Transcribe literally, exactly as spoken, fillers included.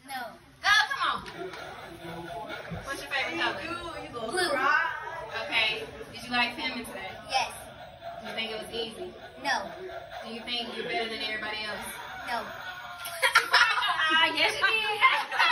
No. Go, come on. What's your favorite color? Blue. Okay. Did you like swimming today? Yes. Do you think it was easy? No. Do you think you're better than everybody else? No. Ah, yes you did.